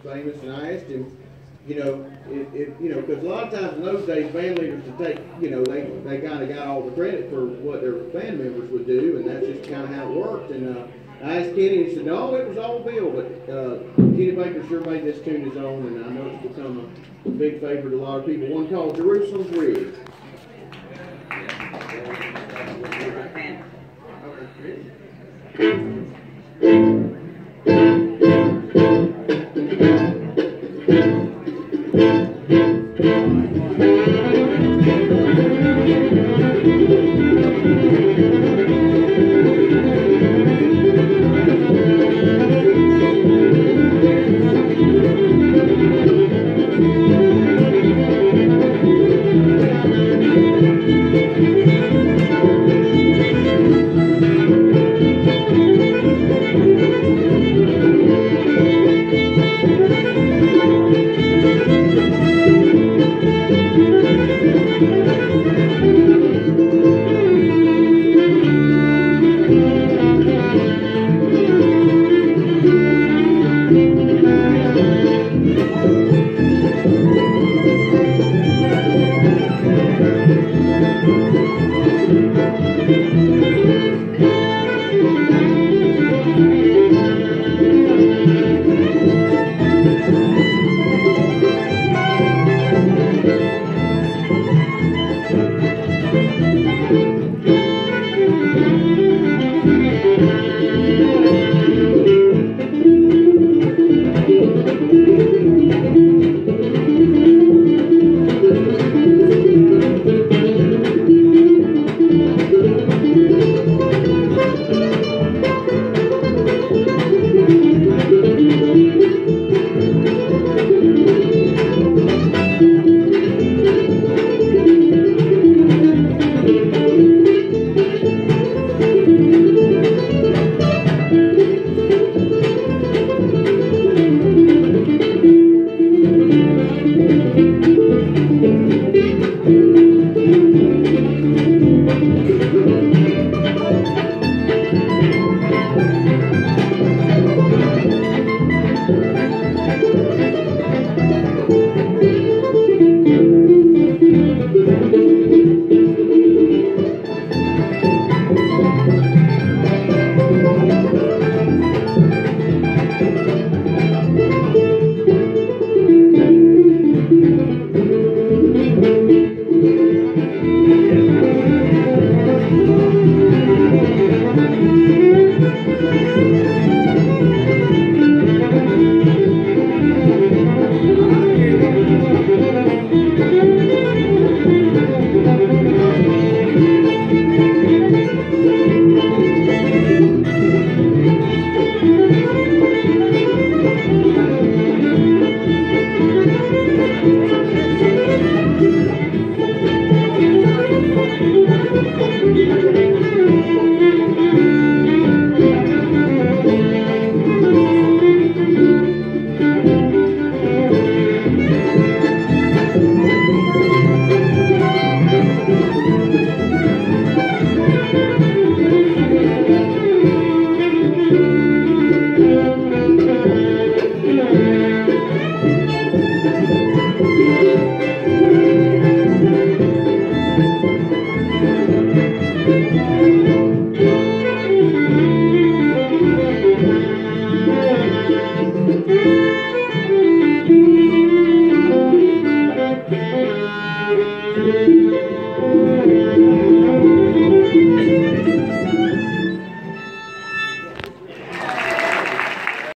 famous, and I asked him, you know, because a lot of times in those days, band leaders would take, they kind of got all the credit for what their band members would do, and that's just kind of how it worked. And I asked Kenny, and he said, no, it was all Bill, but Kenny Baker sure made this tune his own, and I know it's become a big favorite to a lot of people. One called Jerusalem's Ridge. Okay.